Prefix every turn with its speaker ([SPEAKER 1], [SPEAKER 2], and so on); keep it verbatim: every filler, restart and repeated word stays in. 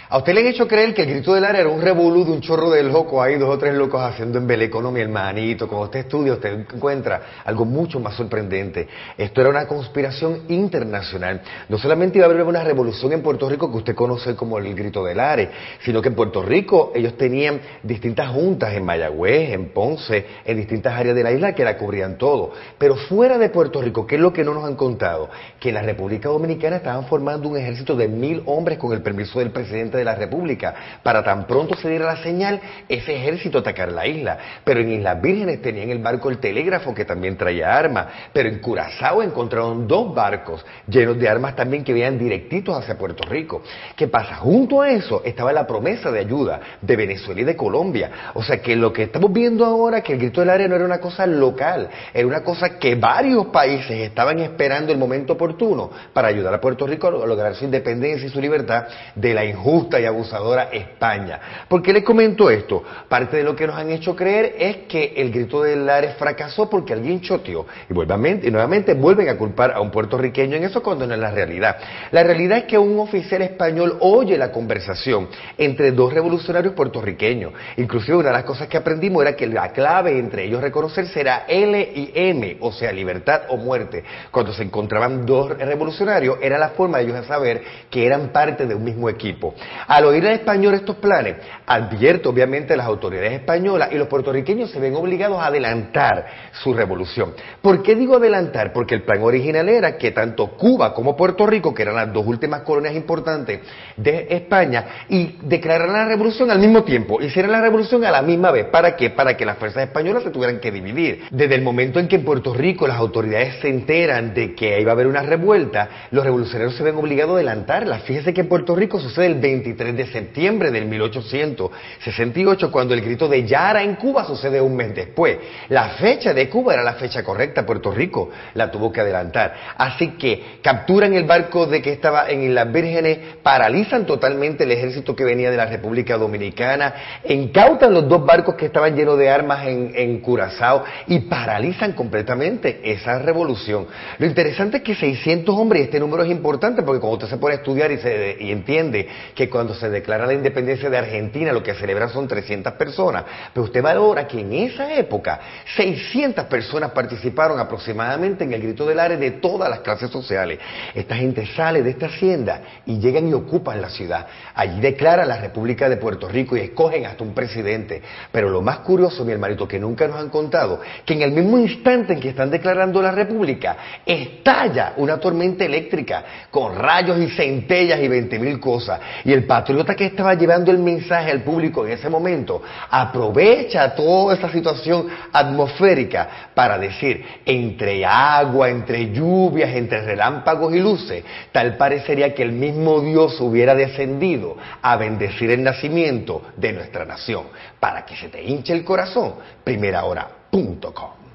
[SPEAKER 1] ¿A usted le han hecho creer que el grito del área era un revolú de un chorro de locos, ahí dos o tres locos haciendo embeleco, mi hermanito? Cuando usted estudia, usted encuentra algo mucho más sorprendente. Esto era una conspiración internacional. No solamente iba a haber una revolución en Puerto Rico que usted conoce como el grito del área, sino que en Puerto Rico ellos tenían distintas juntas en Mayagüez, en Ponce, en distintas áreas de la isla que la cubrían todo. Pero fuera de Puerto Rico, ¿qué es lo que no nos han contado? Que en la República Dominicana estaban formando un ejército de mil hombres con el permiso del presidente de la República, para tan pronto se diera la señal, ese ejército atacar la isla. Pero en Islas Vírgenes tenían el barco El Telégrafo, que también traía armas, pero en Curazao encontraron dos barcos llenos de armas también que venían directitos hacia Puerto Rico. ¿Qué pasa? Junto a eso estaba la promesa de ayuda de Venezuela y de Colombia. O sea que lo que estamos viendo ahora, que el grito del área no era una cosa local, era una cosa que varios países estaban esperando el momento oportuno para ayudar a Puerto Rico a lograr su independencia y su libertad de la injusta y abusadora España. ¿Por qué les comento esto? Parte de lo que nos han hecho creer es que el grito del área fracasó porque alguien choteó. Y, y nuevamente vuelven a culpar a un puertorriqueño en eso cuando no es la realidad. La realidad es que un oficial español oye la conversación entre dos revolucionarios puertorriqueños. Inclusive una de las cosas que aprendimos era que la clave entre ellos reconocerse era L y M, o sea, libertad o muerte. Cuando se encontraban dos revolucionarios, era la forma de ellos de saber que eran parte de un mismo equipo. Al oír al español estos planes, advierte obviamente a las autoridades españolas y los puertorriqueños se ven obligados a adelantar su revolución. ¿Por qué digo adelantar? Porque el plan original era que tanto Cuba como Puerto Rico, que eran las dos últimas colonias importantes de España, y declararan la revolución al mismo tiempo, hicieran la revolución a la misma vez. ¿Para qué? Para que las fuerzas españolas se tuvieran que dividir. Desde el momento en que en Puerto Rico las autoridades se enteran de que iba a haber una revuelta, los revolucionarios se ven obligados a adelantarla. Fíjese que en Puerto Rico sucede el veintitrés de septiembre del mil ochocientos sesenta y ocho, cuando el grito de Yara en Cuba sucede un mes después. La fecha de Cuba era la fecha correcta, Puerto Rico la tuvo que adelantar. Así que capturan el barco de que estaba en Islas Vírgenes, paralizan totalmente el ejército que venía de la República Dominicana, incautan los dos barcos que estaban llenos de armas en, en Curazao y paralizan completamente esa revolución. Lo interesante es que seiscientos hombres, y este número es importante porque cuando usted se pone a estudiar y, se, y entiende que cuando se declara la independencia de Argentina lo que celebran son trescientas personas, pero usted valora que en esa época seiscientas personas participaron aproximadamente en el grito del área de todas las clases sociales. Esta gente sale de esta hacienda y llegan y ocupan la ciudad. Allí declaran la República de Puerto Rico y escogen hasta un presidente. Pero lo más curioso, mi hermanito, que nunca nos han contado, que en el mismo instante en que están declarando la República, estalla una tormenta eléctrica con rayos y centellas y veinte mil cosas. Y el patriota que estaba llevando el mensaje al público en ese momento aprovecha toda esa situación atmosférica para decir, entre agua, entre lluvias, entre relámpagos y luces, tal parecería que el mismo Dios hubiera descendido a bendecir el nacimiento de nuestra nación. Para que se te hinche el corazón, primerahora punto com.